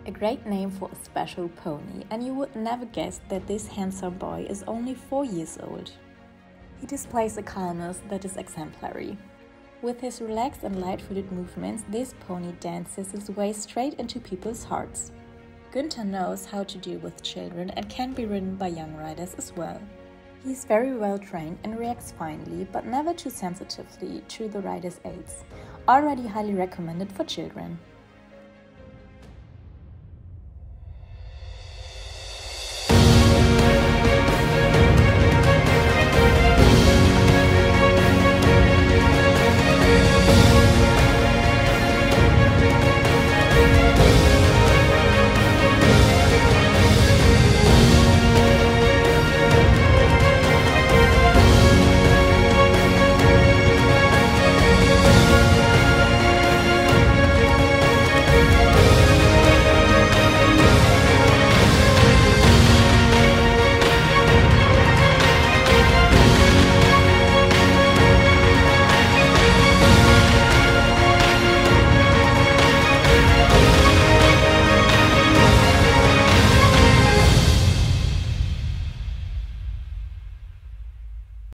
A great name for a special pony, and you would never guess that this handsome boy is only 4 years old. He displays a calmness that is exemplary. With his relaxed and light-footed movements, this pony dances his way straight into people's hearts. Günther knows how to deal with children and can be ridden by young riders as well. He is very well trained and reacts finely, but never too sensitively to the rider's aids. Already highly recommended for children.